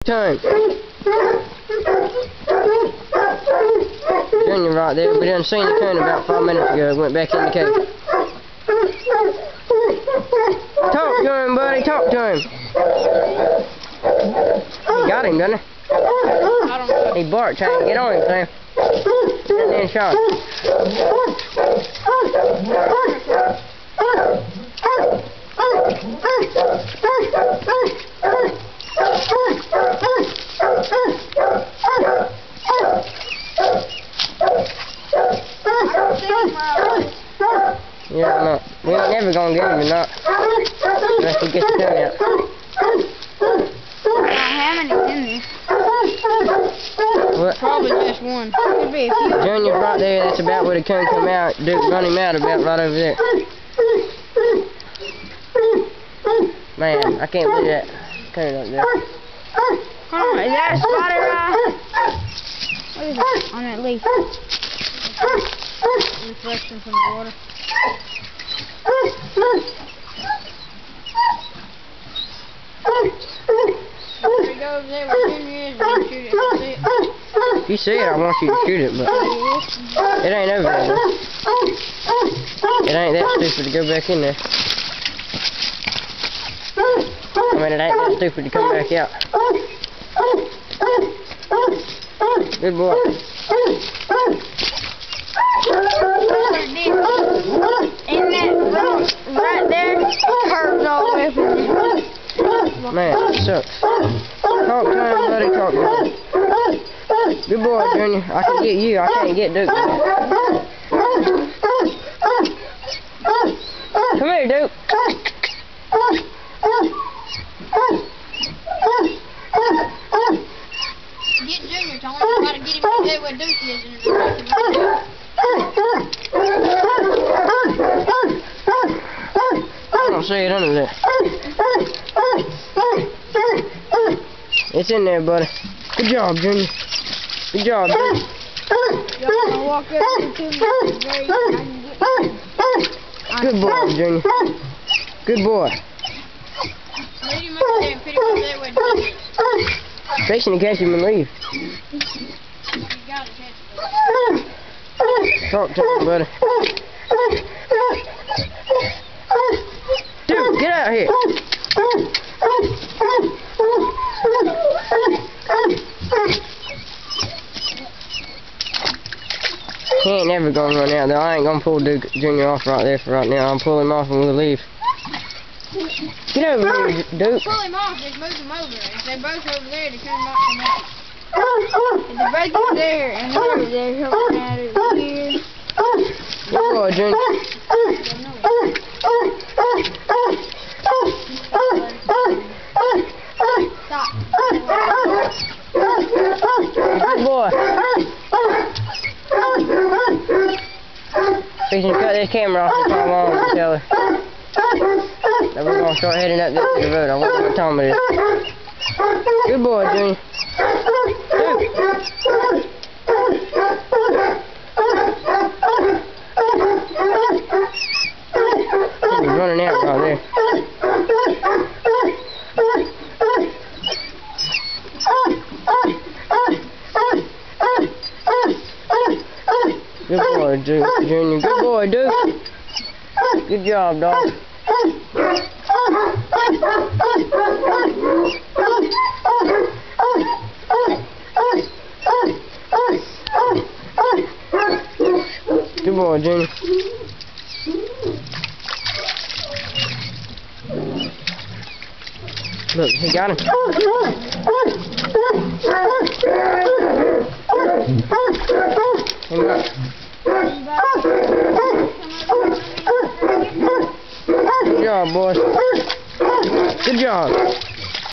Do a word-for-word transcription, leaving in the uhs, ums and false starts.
time. Junior right there. We done seen the coon about five minutes ago. Went back in the cave. Talk to him, buddy. Talk to him. He got him, doesn't he? I don't know. He barked trying to get on him, Sam. And then shot him. Yeah, no. We ain't never gonna get him or not. Unless he gets the coon out. How many's in there? What? Probably just one. Could be a few. Junior's right there. That's about where the coon come out. Duke run him out about right over there. Man, I can't believe that coon up there. Hold on, is that a spotted eye? What is it on that leaf? Reflection from the water. There we go over there where Junior is. We'll shoot it. We'll see it. If you see it, I want you to shoot it, but it ain't over there. It ain't that stupid to go back in there. I mean, it ain't that stupid to come back out. Good boy. And that rope right there curves all the way from there. Man, that sucks. Talk to him, buddy. Talk to him. Good boy, Junior. I can get you. I can't get Duke. Come here, Duke. Get Junior, Tony. You gotta get him to there where Duke is and everything. I don't see it under there. It's in there, buddy. Good job, Junior. Good job, Duke. Y'all gonna walk up to him very I can get him. Good boy, Junior. Good boy. Lead him up there and put him up there where Duke is. Fixing to catch him and leave. You gotta catch him. Talk to him, buddy. Dude, get out here. He ain't never gonna run out there. I ain't gonna pull Duke Junior off right there for right now. I'll pull him off and we'll leave. Get over here, Duke. Pull him off, just move him over. If they're both over there, they can't knock him out. If they're both over there and we're over there, he'll run out over here. Good boy, Junior. Stop. Good boy. Fixing to cut this camera off and come on and tell her that we're gonna start heading up this to the road. I wonder what time it is. Good boy, Junior. He's running out right there. Good boy, Duke, Junior. Good boy, Duke. Good job, dog. Good boy, Junior. Look, he got him. Him up. Good job, boys. Good job.